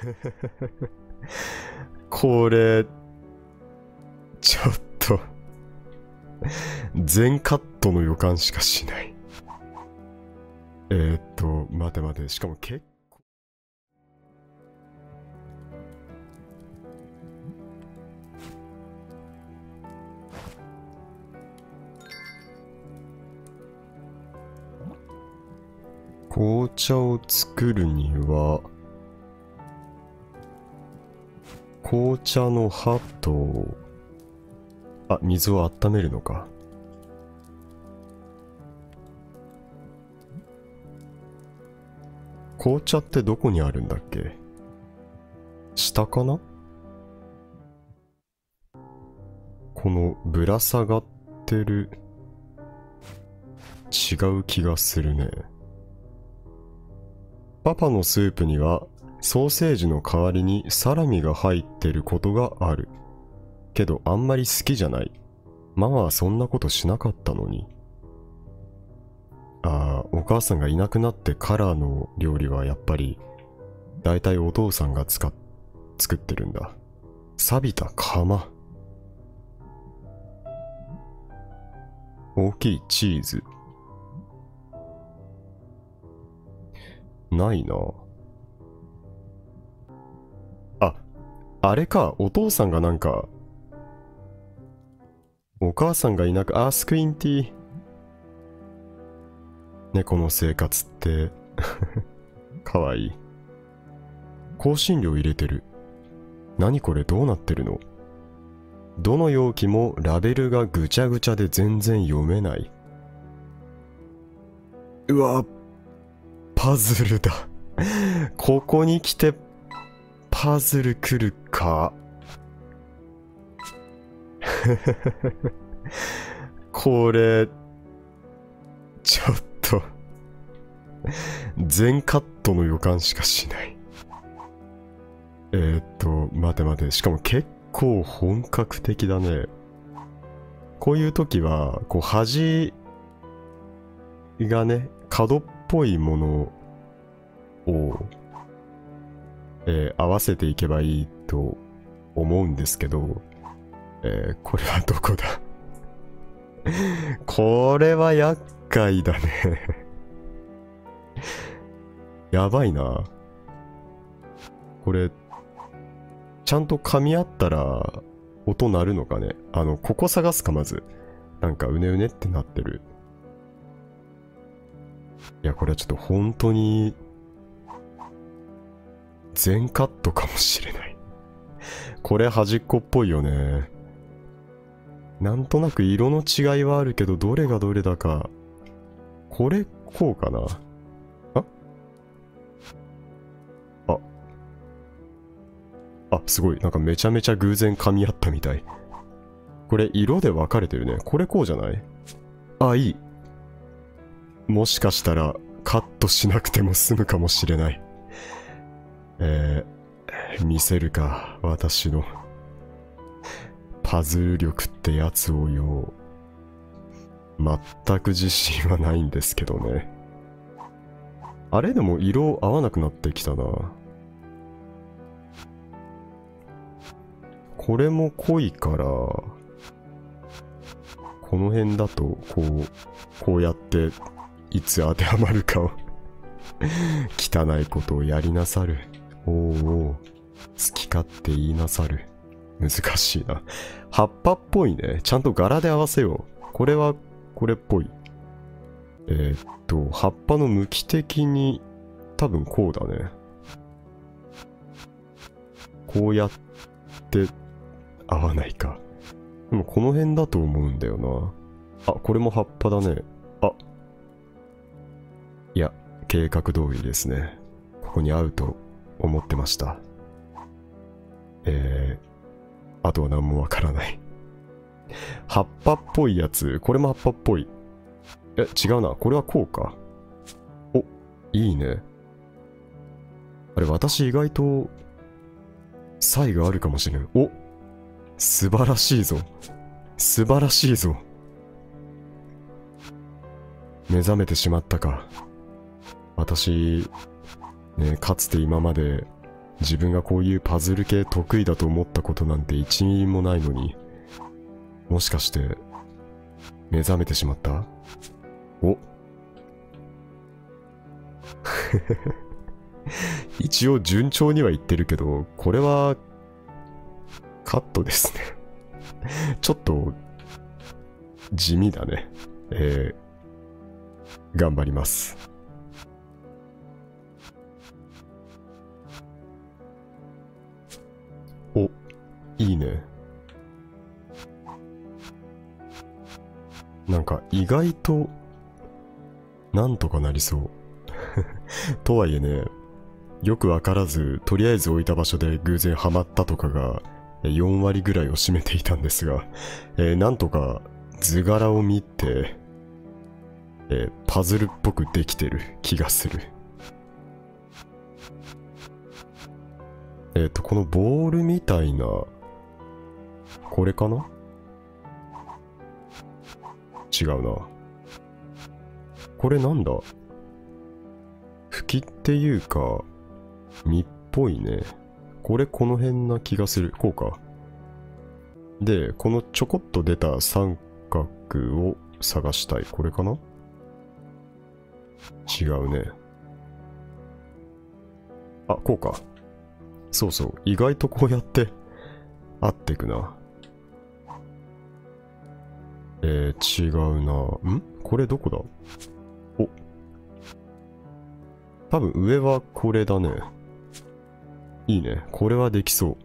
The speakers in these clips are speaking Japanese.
これ、ちょっと、全カットの予感しかしない。待て待て、しかも結構。紅茶を作るには、紅茶の葉と、水を温めるのか。紅茶ってどこにあるんだっけ？下かな？このぶら下がってる、違う気がするね。パパのスープにはソーセージの代わりにサラミが入ってることがある。けどあんまり好きじゃない。ママはそんなことしなかったのに。お母さんがいなくなってからの料理はやっぱりだいたいお父さんが作ってるんだ。錆びた釜。大きいチーズ。ないな。あれか、お父さんがなんか、お母さんがいなく、スクインティー。猫の生活って、かわいい。香辛料入れてる。何これ、どうなってるの？どの容器もラベルがぐちゃぐちゃで全然読めない。うわ、パズルだ。ここに来てパズル来るか。これ、ちょっと、全カットの予感しかしない。待て待て。しかも結構本格的だね。こういう時は、こう端がね、角っぽいものを、合わせていけばいいと思うんですけど、これはどこだ？これは厄介だね。やばいな。これ、ちゃんと噛み合ったら音鳴るのかね。ここ探すか、まず。なんかうねうねってなってる。いや、これはちょっと本当に、全カットかもしれない。これ端っこっぽいよね。なんとなく色の違いはあるけど、どれがどれだか。これ、こうかな。すごい。なんかめちゃめちゃ偶然噛み合ったみたい。これ、色で分かれてるね。これこうじゃない？いい。もしかしたら、カットしなくても済むかもしれない。見せるか。私の。パズル力ってやつをよ。全く自信はないんですけどね。あれでも色合わなくなってきたな。これも濃いから、この辺だと、こうやって、いつ当てはまるかを汚いことをやりなさる。おう、好き勝手言いなさる。難しいな。葉っぱっぽいね。ちゃんと柄で合わせよう。これは、これっぽい。葉っぱの向き的に、多分こうだね。こうやって、合わないか。でもこの辺だと思うんだよな。これも葉っぱだね。いや、計画通りですね。ここに合うと思ってました。あとは何もわからない。葉っぱっぽいやつ。これも葉っぱっぽい。違うな。これはこうか。いいね。あれ、私意外と、差異があるかもしれん。素晴らしいぞ。素晴らしいぞ。目覚めてしまったか。私、ね、かつて今まで自分がこういうパズル系得意だと思ったことなんて1ミリもないのに、もしかして目覚めてしまった？お一応順調にはいってるけど、これはカットですね。ちょっと地味だね。頑張ります。お、いいね。なんか意外となんとかなりそう。とはいえね、よくわからず、とりあえず置いた場所で偶然ハマったとかが4割ぐらいを占めていたんですが、なんとか図柄を見て、パズルっぽくできてる気がする。このボールみたいな、これかな？違うな。これなんだ？吹きっていうか、実っぽいね。これこの辺な気がする。こうか。で、このちょこっと出た三角を探したい。これかな？違うね。あ、こうか。そうそう。意外とこうやって合ってくな。違うな。これどこだ？お。多分上はこれだね。いいね。これはできそう。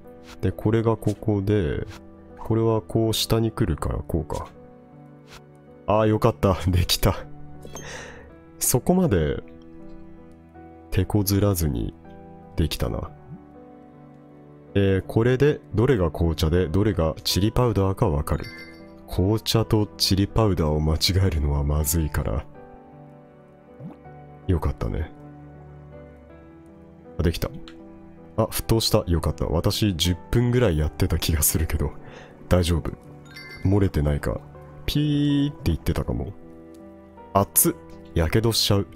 で、これがここで、これはこう下に来るからこうか。ああ、よかった。できた。そこまで手こずらずにできたな。これでどれが紅茶でどれがチリパウダーかわかる。紅茶とチリパウダーを間違えるのはまずいから。よかったね。できた。あ、沸騰した。よかった。私10分ぐらいやってた気がするけど、大丈夫。漏れてないか。ピーって言ってたかも。熱っ。やけどしちゃう。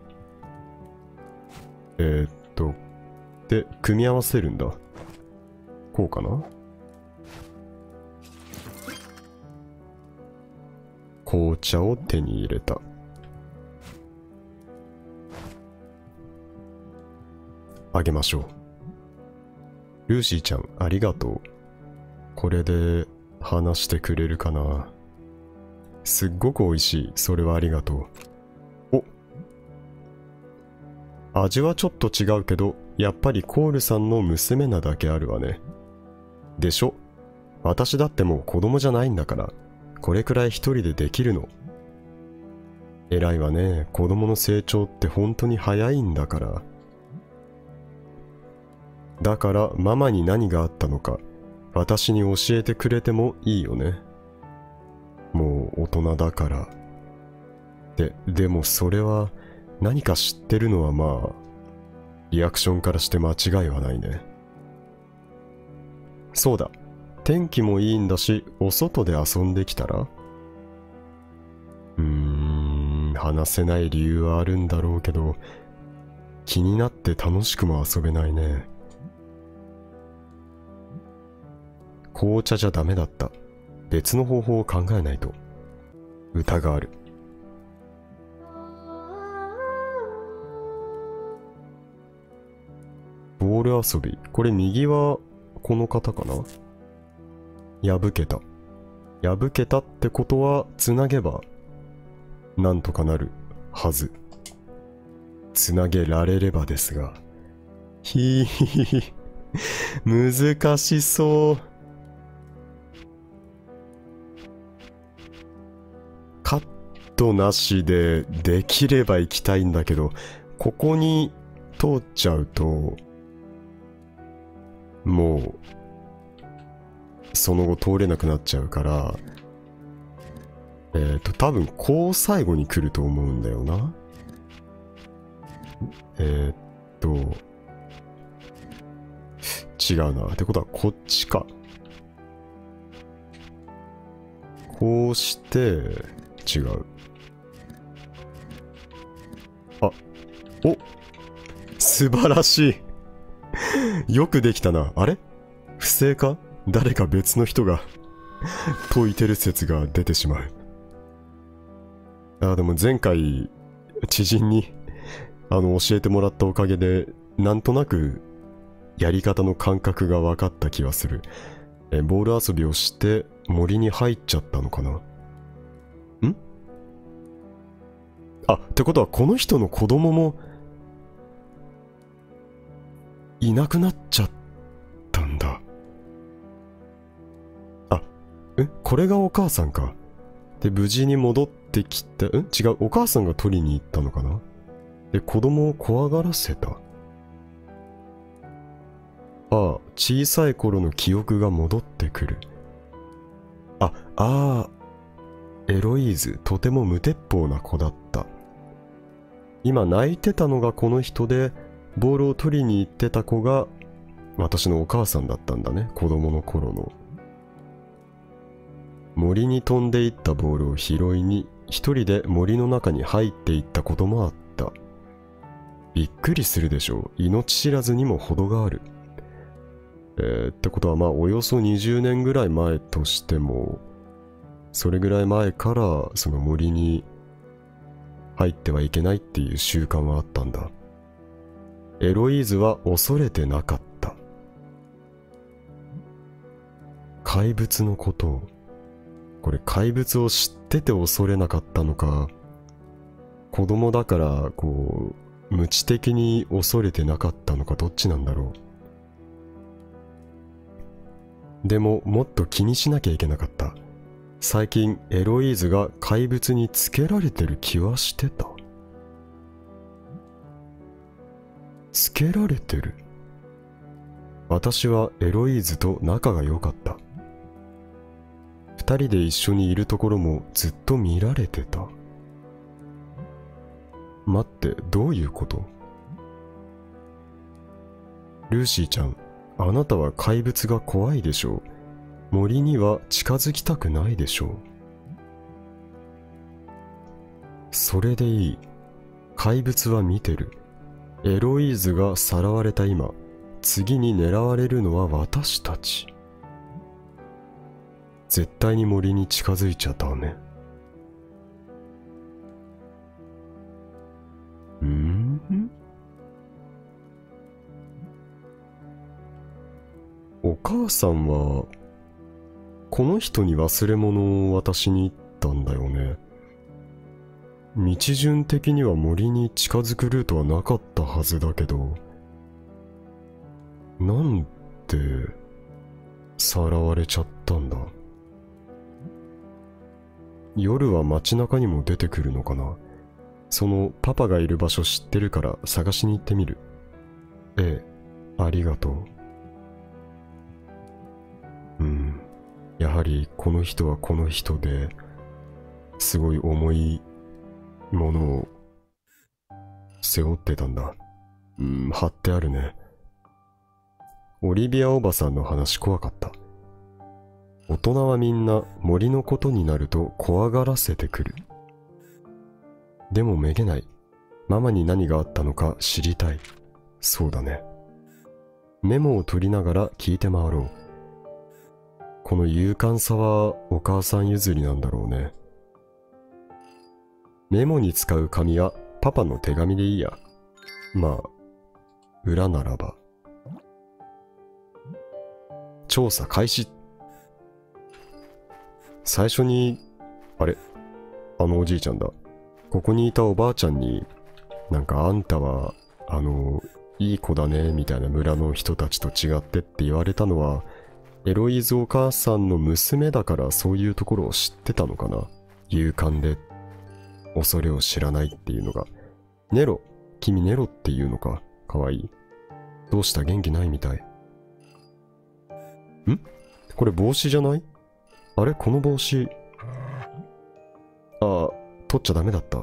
で、組み合わせるんだ。こうかな？紅茶を手に入れた。あげましょう。ルーシーちゃん、ありがとう。これで話してくれるかな？すっごく美味しい。それはありがとう。お。味はちょっと違うけど、やっぱりコールさんの娘なだけあるわね。でしょ？私だってもう子供じゃないんだから、これくらい一人でできるの。偉いわね。子供の成長って本当に早いんだから。だからママに何があったのか、私に教えてくれてもいいよね。もう大人だから。でもそれは何か知ってるのはまあ、リアクションからして間違いはないね。そうだ。天気もいいんだし、お外で遊んできたら？話せない理由はあるんだろうけど、気になって楽しくも遊べないね。紅茶じゃダメだった。別の方法を考えないと。歌がある。ボール遊び。これ右はこの方かな？破けた。破けたってことはつなげばなんとかなるはず。つなげられればですが。ひひひ。難しそう。カットなしでできれば行きたいんだけど、ここに通っちゃうと、もう、その後通れなくなっちゃうから、多分こう最後に来ると思うんだよな。違うな。ってことはこっちか。こうして、違う。あ、お、素晴らしい。 よくできたな。あれ不正か？誰か別の人が解いてる説が出てしまう。でも前回、知人に、教えてもらったおかげで、なんとなく、やり方の感覚が分かった気はする。ボール遊びをして、森に入っちゃったのかな。ってことはこの人の子供も、いなくなっちゃったんだ。これがお母さんか。で、無事に戻ってきて、違う、お母さんが取りに行ったのかな。で、子供を怖がらせた。小さい頃の記憶が戻ってくる。エロイーズ、とても無鉄砲な子だった。今泣いてたのがこの人で、ボールを取りに行ってた子が、私のお母さんだったんだね、子供の頃の。森に飛んでいったボールを拾いに、一人で森の中に入っていったこともあった。びっくりするでしょう。命知らずにも程がある。ってことはおよそ20年ぐらい前としても、それぐらい前からその森に入ってはいけないっていう習慣はあったんだ。エロイーズは恐れてなかった。怪物のことを、これ怪物を知ってて恐れなかったのか、子供だから無知的に恐れてなかったのか、どっちなんだろう。でももっと気にしなきゃいけなかった。最近エロイーズが怪物につけられてる気はしてた。つけられてる。私はエロイーズと仲が良かった。二人で一緒にいるところもずっと見られてた。待って、どういうこと？ルーシーちゃん、あなたは怪物が怖いでしょう。森には近づきたくないでしょう。それでいい。怪物は見てる。エロイーズがさらわれた今、次に狙われるのは私たち。絶対に森に近づいちゃダメ。お母さんは、この人に忘れ物を渡しに行ったんだよね。道順的には森に近づくルートはなかったはずだけど、なんでさらわれちゃったんだ。夜は街中にも出てくるのかな。そのパパがいる場所知ってるから探しに行ってみる。ええ、ありがとう。やはりこの人はこの人ですごい重いものを背負ってたんだ。貼ってあるね。オリビアおばさんの話怖かった。大人はみんな森のことになると怖がらせてくる。でもめげない。ママに何があったのか知りたい。そうだね。メモを取りながら聞いて回ろう。この勇敢さはお母さん譲りなんだろうね。メモに使う紙はパパの手紙でいいや。裏ならば。調査開始。最初に、あのおじいちゃんだ。ここにいたおばあちゃんに、あんたは、いい子だね、みたいな村の人たちと違ってって言われたのは、エロイーズお母さんの娘だからそういうところを知ってたのかな。勇敢で、恐れを知らないっていうのが。ネロ、君ネロっていうのか。かわいい。どうした元気ないみたい。これ帽子じゃない？あれこの帽子。取っちゃダメだった。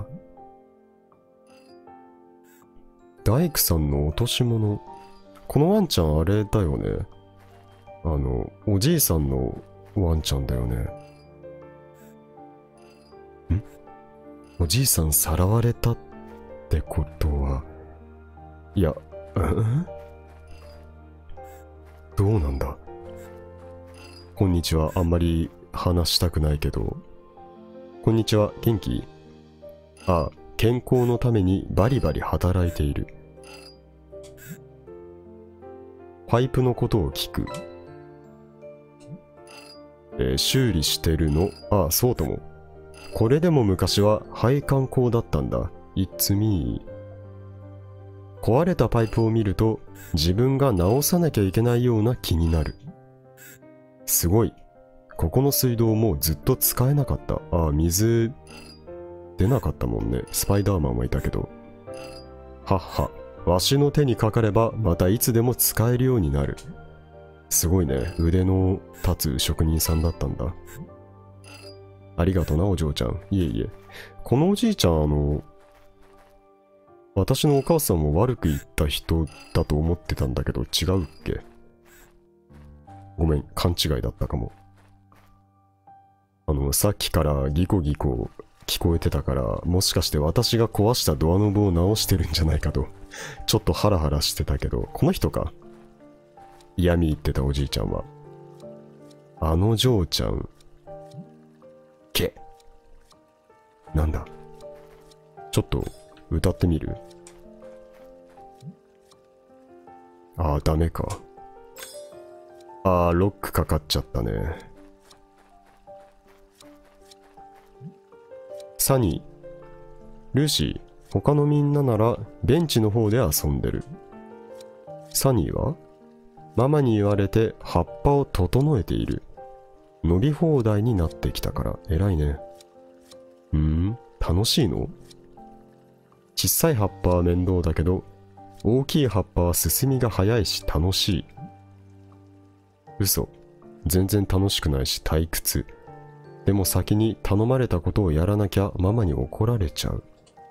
大工さんの落とし物。このワンちゃんあれだよね。おじいさんのワンちゃんだよね。おじいさんさらわれたってことは、いや、 どうなんだ。こんにちは。あんまり話したくないけど。こんにちは。元気？ああ、健康のためにバリバリ働いている。パイプのことを聞く。修理してるの？ああ、そうとも。これでも昔は配管工だったんだ。It's me。壊れたパイプを見ると自分が直さなきゃいけないような気になる。すごい。ここの水道もうずっと使えなかった。ああ、水出なかったもんね。スパイダーマンはいたけど。はっは。わしの手にかかればまたいつでも使えるようになる。すごいね。腕の立つ職人さんだったんだ。ありがとな、お嬢ちゃん。いえいえ。このおじいちゃん、私のお母さんも悪く言った人だと思ってたんだけど、違うっけ？ごめん、勘違いだったかも。さっきからギコギコ聞こえてたから、もしかして私が壊したドアノブを直してるんじゃないかと、ちょっとハラハラしてたけど、この人か？嫌味言ってたおじいちゃんは。あの嬢ちゃん。なんだ？ちょっと歌ってみる？ああ、ダメか。ああ、ロックかかっちゃったね。サニー、ルーシー、他のみんなならベンチの方で遊んでる。サニーはママに言われて葉っぱを整えている。伸び放題になってきたから偉いね。楽しいの？小さい葉っぱは面倒だけど、大きい葉っぱは進みが早いし楽しい。嘘。全然楽しくないし退屈。でも先に頼まれたことをやらなきゃママに怒られちゃう。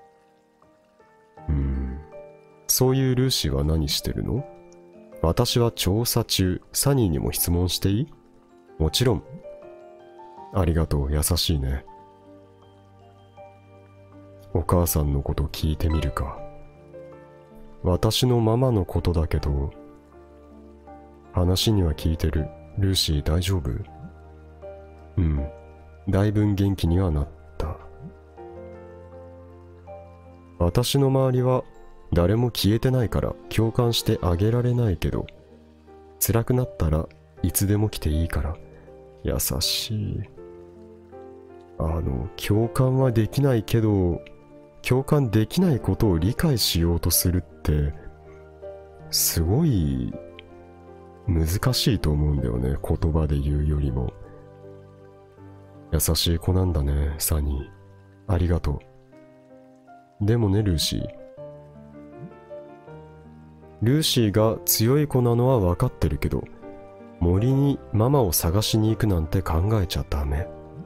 そういうルーシーは何してるの？私は調査中。サニーにも質問していい？もちろん。ありがとう、優しいね。お母さんのこと聞いてみるか。私のママのことだけど、話には聞いてる。ルーシー大丈夫？だいぶん元気にはなった。私の周りは誰も消えてないから共感してあげられないけど、辛くなったらいつでも来ていいから。優しい。共感はできないけど、共感できないことを理解しようとするって、すごい難しいと思うんだよね。言葉で言うよりも。優しい子なんだね、サニー。ありがとう。でもね、ルーシー。ルーシーが強い子なのは分かってるけど、森にママを探しに行くなんて考えちゃダメ。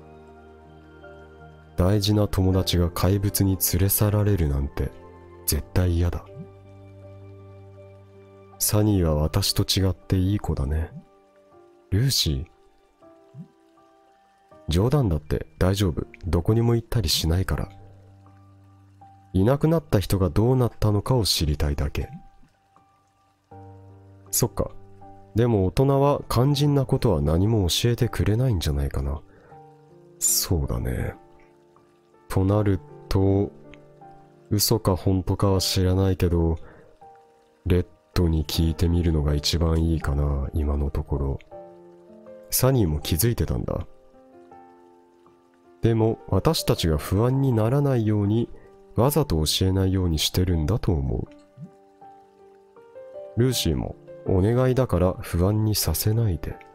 大事な友達が怪物に連れ去られるなんて絶対嫌だ。サニーは私と違っていい子だね。ルーシー。冗談だって大丈夫。どこにも行ったりしないから。いなくなった人がどうなったのかを知りたいだけ。そっか。でも大人は肝心なことは何も教えてくれないんじゃないかな。そうだね。となると、嘘か本当かは知らないけど、レッドに聞いてみるのが一番いいかな、今のところ。サニーも気づいてたんだ。でも私たちが不安にならないようにわざと教えないようにしてるんだと思う。ルーシーもお願いだから不安にさせないで。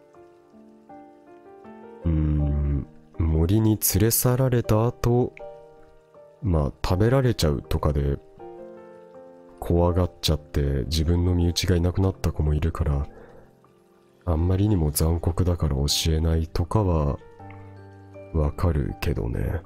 森に連れ去られた後、食べられちゃうとかで怖がっちゃって自分の身内がいなくなった子もいるから、あんまりにも残酷だから教えないとかはわかるけどね。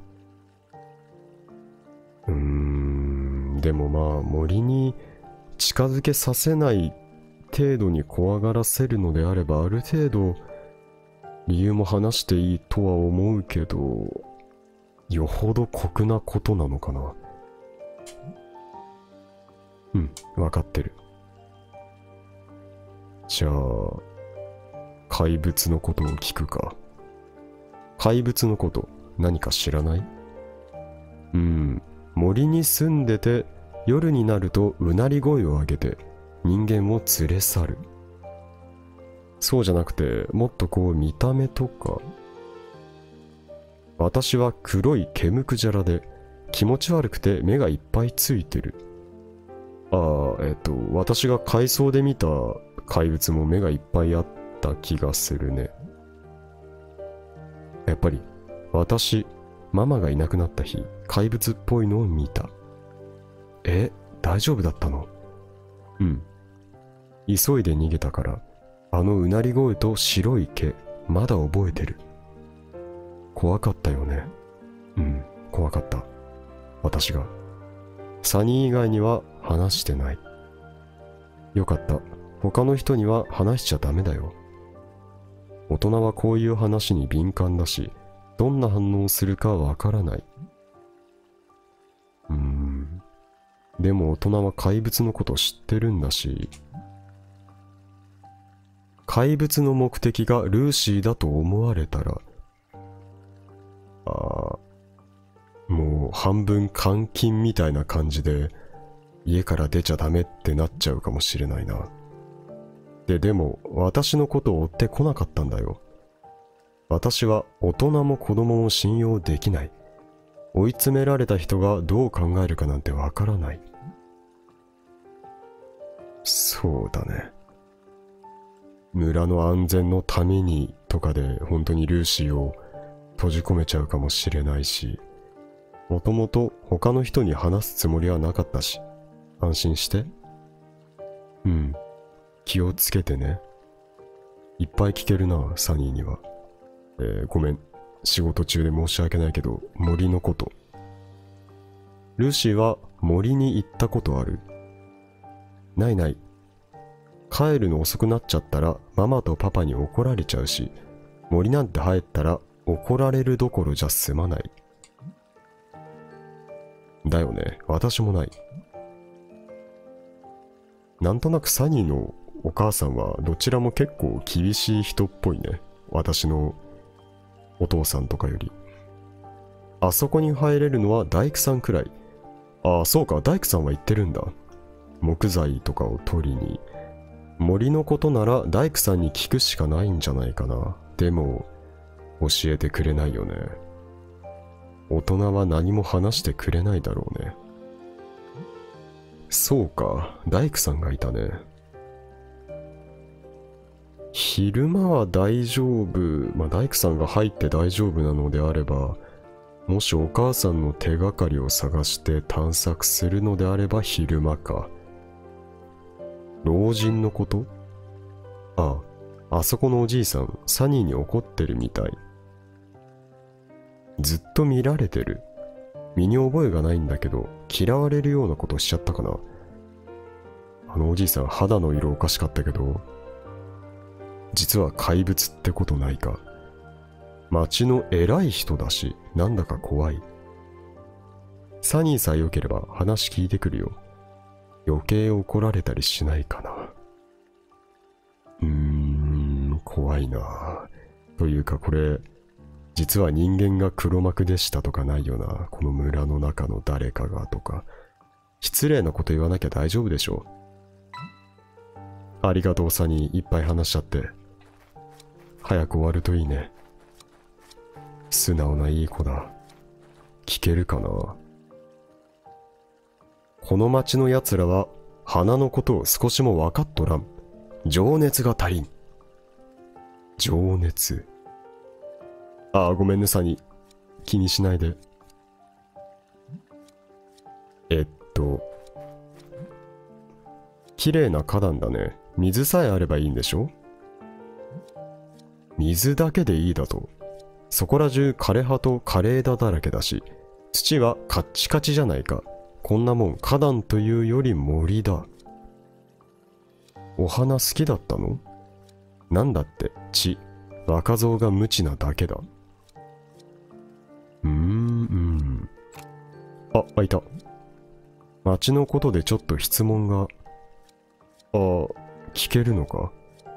でも森に近づけさせない程度に怖がらせるのであれば、ある程度理由も話していいとは思うけど、よほど酷なことなのかな。わかってる。 じゃあ、怪物のことを聞くか。怪物のこと何か知らない？森に住んでて夜になるとうなり声を上げて人間を連れ去る。そうじゃなくてもっとこう見た目とか。私は黒い毛むくじゃらで気持ち悪くて目がいっぱいついてる。私が海藻で見た怪物も目がいっぱいあった気がするね。やっぱり私、ママがいなくなった日、怪物っぽいのを見た。大丈夫だったの？急いで逃げたから、あのうなり声と白い毛、まだ覚えてる。怖かったよね。怖かった。私が。サニー以外には話してない。よかった。他の人には話しちゃダメだよ。大人はこういう話に敏感だし、どんな反応をするかわからない。でも大人は怪物のこと知ってるんだし、怪物の目的がルーシーだと思われたら、もう半分監禁みたいな感じで家から出ちゃダメってなっちゃうかもしれないな。でも私のことを追ってこなかったんだよ。私は大人も子供も信用できない。追い詰められた人がどう考えるかなんてわからない。そうだね。村の安全のためにとかで本当にルーシーを閉じ込めちゃうかもしれないし、もともと他の人に話すつもりはなかったし、安心して。気をつけてね。いっぱい聞けるな、サニーには。ごめん。仕事中で申し訳ないけど、森のこと。ルーシーは森に行ったことある？ないない。帰るの遅くなっちゃったらママとパパに怒られちゃうし、森なんて入ったら怒られるどころじゃ済まない。だよね。私もない。なんとなくサニーのお母さんはどちらも結構厳しい人っぽいね。私のお父さんとかより。あそこに入れるのは大工さんくらい。そうか、大工さんは言ってるんだ。木材とかを取りに。森のことなら大工さんに聞くしかないんじゃないかな。でも、教えてくれないよね。大人は何も話してくれないだろうね。そうか、大工さんがいたね。昼間は大丈夫。大工さんが入って大丈夫なのであれば、もしお母さんの手がかりを探して探索するのであれば昼間か。老人のこと？あそこのおじいさん、サニーに怒ってるみたい。ずっと見られてる。身に覚えがないんだけど、嫌われるようなことしちゃったかな。あのおじいさん肌の色おかしかったけど、実は怪物ってことないか。町の偉い人だし、なんだか怖い。サニーさえ良ければ話聞いてくるよ。余計怒られたりしないかな。怖いな。というかこれ、実は人間が黒幕でしたとかないよな。この村の中の誰かがとか。失礼なこと言わなきゃ大丈夫でしょ。ありがとうサニー、いっぱい話しちゃって。早く終わるといいね。素直ないい子だ。聞けるかな。この町の奴らは花のことを少しも分かっとらん。情熱が足りん。情熱。ごめんねサニー。気にしないで。綺麗な花壇だね。水さえあればいいんでしょ？水だけでいいだと。そこら中枯葉と枯れ枝だらけだし、土はカッチカチじゃないか。こんなもん花壇というより森だ。お花好きだったの？なんだって若造が無知なだけだ。いた。町のことでちょっと質問が。聞けるのか？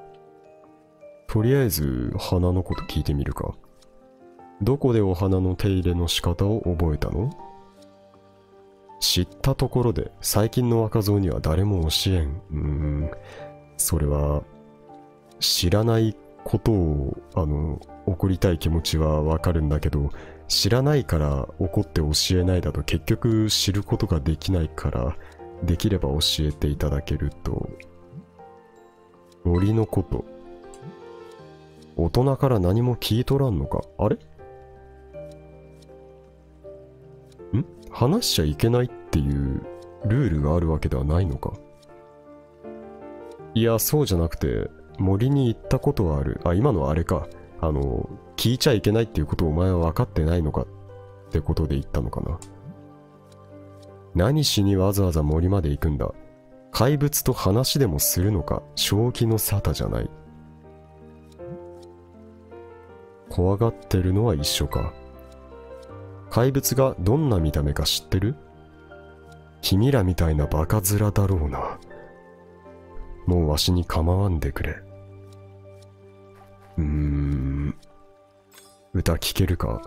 とりあえず花のこと聞いてみるか。どこでお花の手入れの仕方を覚えたの？知ったところで最近の若造には誰も教えん。それは知らないことを怒りたい気持ちはわかるんだけど、知らないから怒って教えないだと結局知ることができないから、できれば教えていただけると。森のこと、大人から何も聞いとらんのか。あれ？話しちゃいけないっていうルールがあるわけではないのか。いや、そうじゃなくて、森に行ったことはある。あ、今のはあれか。聞いちゃいけないっていうことをお前は分かってないのかってことで言ったのかな。何しにわざわざ森まで行くんだ。怪物と話でもするのか。正気の沙汰じゃない。怖がってるのは一緒か。怪物がどんな見た目か知ってる？君らみたいなバカ面だろうな。もうわしに構わんでくれ。歌聞けるか？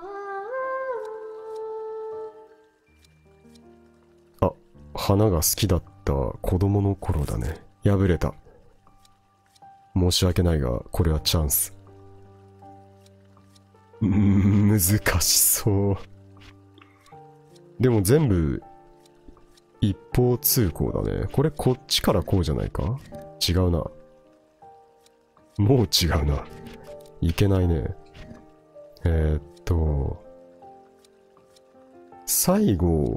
あ、花が好きだった子供の頃だね。破れた。申し訳ないが、これはチャンス。難しそう。でも全部一方通行だね。これこっちからこうじゃないか？違うな。もう違うな。いけないね。最後、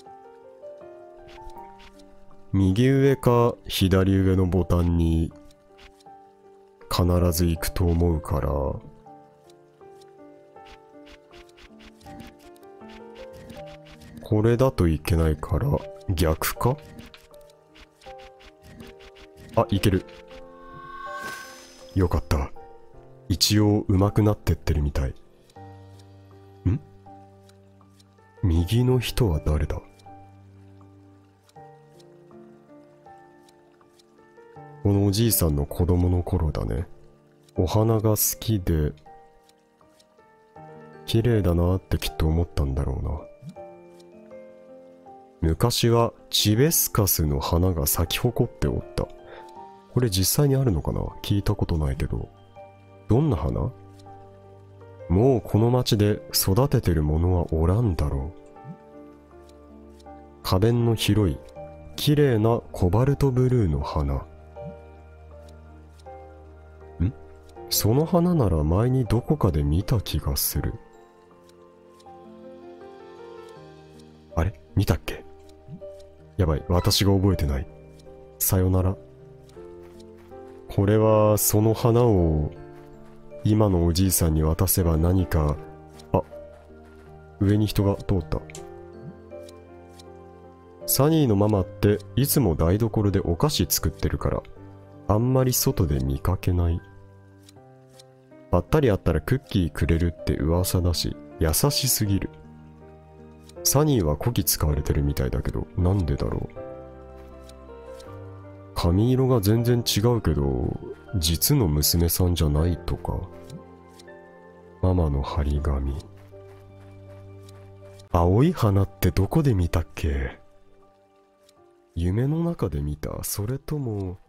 右上か左上のボタンに必ず行くと思うから、これだといけないから逆か？あ、いける。よかった。一応上手くなってってるみたい。右の人は誰だ？このおじいさんの子供の頃だね。お花が好きで綺麗だなってきっと思ったんだろうな。昔はチベスカスの花が咲き誇っておった。これ実際にあるのかな？聞いたことないけど。どんな花？もうこの町で育ててるものはおらんだろう。花弁の広い綺麗なコバルトブルーの花。その花なら前にどこかで見た気がする。あれ？見たっけ？やばい、私が覚えてない。さよなら。これはその花を今のおじいさんに渡せば何か。あ、上に人が通った。サニーのママっていつも台所でお菓子作ってるからあんまり外で見かけない。ばったり会ったらクッキーくれるって噂だし優しすぎる。サニーはこき使われてるみたいだけどなんでだろう。髪色が全然違うけど実の娘さんじゃないとか。ママの張り紙。青い花ってどこで見たっけ？夢の中で見た？それとも